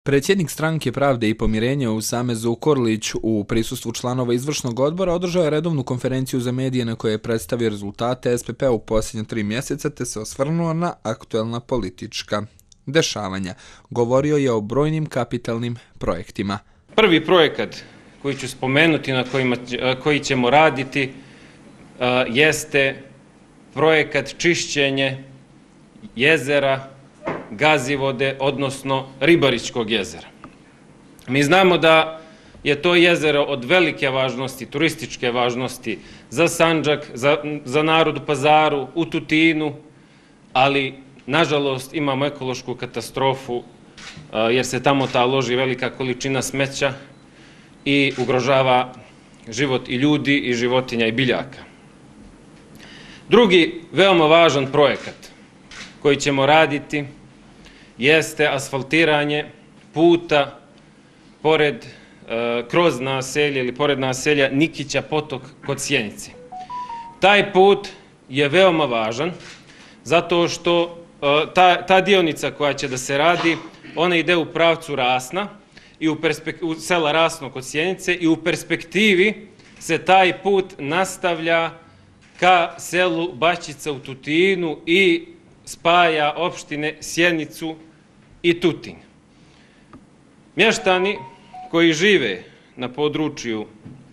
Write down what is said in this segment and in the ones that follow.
Predsjednik Stranke pravde i pomirenja u Samezu Korlić u prisustvu članova izvršnog odbora održao je redovnu konferenciju za medije na kojoj je predstavio rezultate SPP u posljednje 3 mjeseca te se osvrnuo na aktuelna politička dešavanja. Govorio je o brojnim kapitalnim projektima. Prvi projekat koji ću spomenuti, na koji ćemo raditi, jeste projekat čišćenje jezera Gazivode, odnosno Ribarićkog jezera. Mi znamo da je to jezero od velike važnosti, turističke važnosti za Sandžak, za narod u Pazaru, u Tutinu, ali nažalost imamo ekološku katastrofu jer se tamo loži velika količina smeća i ugrožava život i ljudi i životinja i biljaka. Drugi veoma važan projekat koji ćemo raditi jeste asfaltiranje puta kroz naselje ili pored naselja Nikića Potok kod Sjenice. Taj put je veoma važan zato što ta dionica koja će da se radi, ona ide u pravcu Rasna i u sela Rasno kod Sjenice i u perspektivi se taj put nastavlja ka selu Bašćica u Tutinu i spaja opštine Sjenicu i Tutin. Mještani koji žive na području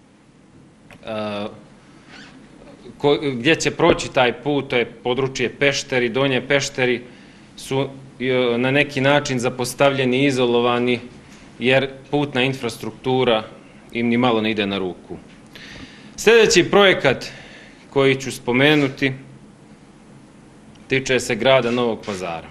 gdje će proći taj put, to je područje Pešteri, Donje Pešteri, su na neki način zapostavljeni i izolovani jer putna infrastruktura im ni malo ne ide na ruku. Sljedeći projekat koji ću spomenuti tiče se grada Novog Pazara.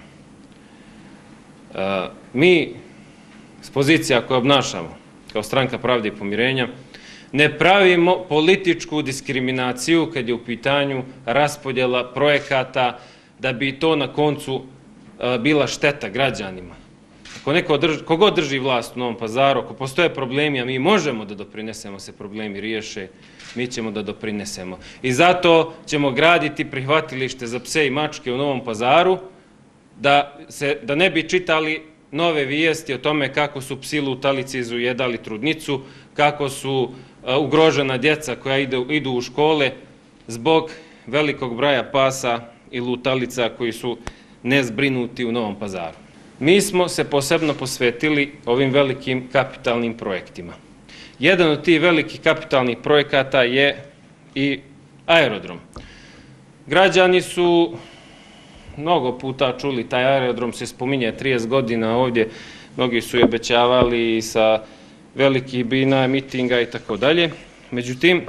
Mi, s pozicija koje obnašamo kao Stranka pravde i pomirenja, ne pravimo političku diskriminaciju kad je u pitanju raspodjela projekata da bi to na koncu bila šteta građanima. Ko god drži vlast u Novom Pazaru, ako postoje problemi, a mi možemo da doprinesemo se problemi riješe, mi ćemo da doprinesemo. I zato ćemo graditi prihvatilište za pse i mačke u Novom Pazaru, da ne bi čitali nove vijesti o tome kako su psi lutalice izujedali trudnicu, kako su ugrožena djeca koja idu u škole zbog velikog broja pasa i lutalica koji su nezbrinuti u Novom Pazaru. Mi smo se posebno posvetili ovim velikim kapitalnim projektima. Jedan od tih velikih kapitalnih projekata je i aerodrom. Građani su mnogo puta čuli, taj aerodrom se spominje 30 godina ovdje, mnogi su je obećavali i sa velikih bina, mitinga i tako dalje. Međutim,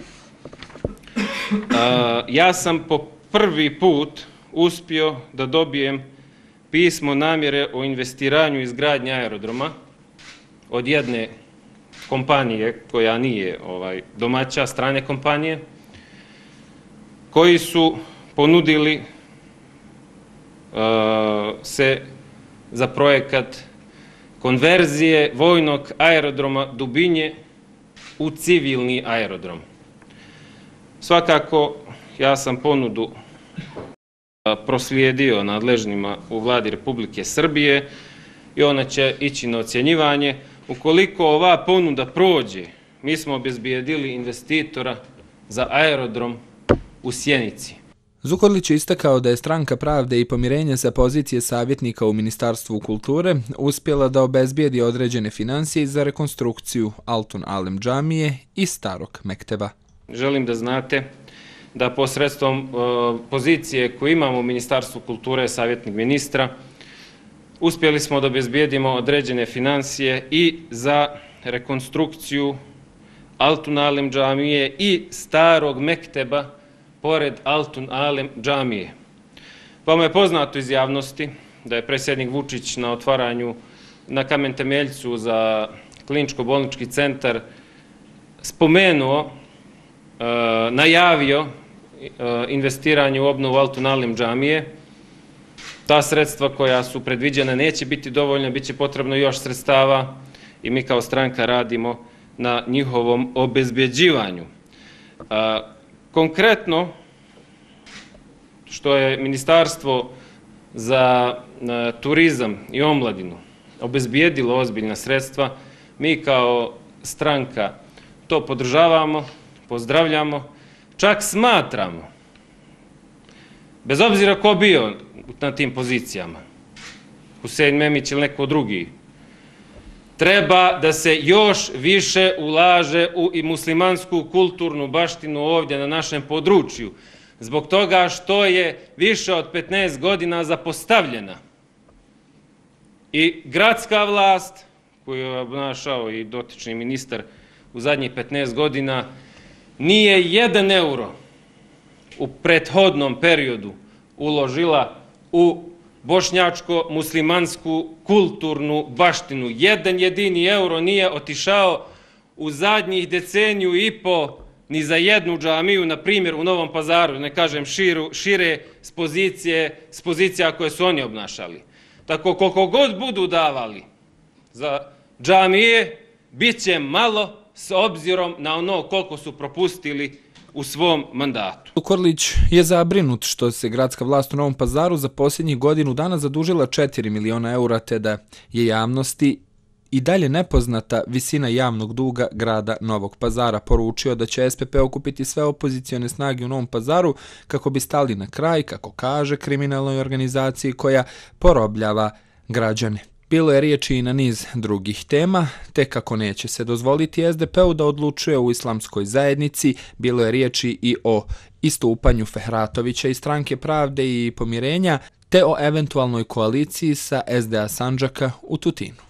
ja sam po prvi put uspio da dobijem pismo namjere o investiranju i izgradnji aerodroma od jedne kompanije koja nije domaća, strane kompanije, koji su ponudili se za projekat konverzije vojnog aerodroma Dubinje u civilni aerodrom. Svakako, ja sam ponudu proslijedio nadležnima u Vladi Republike Srbije i ona će ići na ocjenjivanje. Ukoliko ova ponuda prođe, mi smo obezbijedili investitora za aerodrom u Sjenici. Zukorlić je istakao da je Stranka pravde i pomirenja sa pozicije savjetnika u Ministarstvu kulture uspjela da obezbijedi određene financije za rekonstrukciju Altun Alem džamije i starog mekteba. Želim da znate da posredstvom pozicije koju imamo u Ministarstvu kulture, savjetnik ministra, uspjeli smo da obezbijedimo određene financije i za rekonstrukciju Altun Alem džamije i starog mekteba pored Altun Alem džamije. Vama je poznato iz javnosti da je predsjednik Vučić na otvaranju na kamen temeljcu za kliničko-bolnički centar spomenuo, najavio investiranje u obnovu Altun Alem džamije. Ta sredstva koja su predviđena neće biti dovoljna, bit će potrebno još sredstava i mi kao stranka radimo na njihovom obezbjeđivanju. Konkretno, što je Ministarstvo za turizam i omladinu obezbijedilo ozbiljna sredstva. Mi kao stranka to podržavamo, pozdravljamo, čak smatramo, bez obzira ko bio na tim pozicijama, Husein Memić ili neko drugi, treba da se još više ulaže u i muslimansku kulturnu baštinu ovdje na našem području, zbog toga što je više od 15 godina zapostavljena. I gradska vlast, koju je obnašao i dotični ministar u zadnjih 15 godina, nije 1 euro u prethodnom periodu uložila u bošnjačko-muslimansku kulturnu baštinu. 1 jedini euro nije otišao u zadnjih deceniju i po ni za jednu džamiju, na primjer u Novom Pazaru, ne kažem šire s pozicija koje su oni obnašali. Tako koliko god budu davali za džamije, bit će malo s obzirom na ono koliko su propustili u svom mandatu. Korlić je zabrinut što se gradska vlast u Novom Pazaru za posljednjih godinu dana zadužila 4 miliona eura, te da je javnosti i dalje nepoznata visina javnog duga grada Novog Pazara. Poručio da će SPP okupiti sve opozicione snage u Novom Pazaru kako bi stali na kraj, kako kaže, kriminalnoj organizaciji koja porobljava građane. Bilo je riječi i na niz drugih tema, te kako neće se dozvoliti SDP-u da odlučuje u islamskoj zajednici. Bilo je riječi i o istupanju Fehratovića iz Stranke pravde i pomirenja, te o eventualnoj koaliciji sa SDA Sandžaka u Tutinu.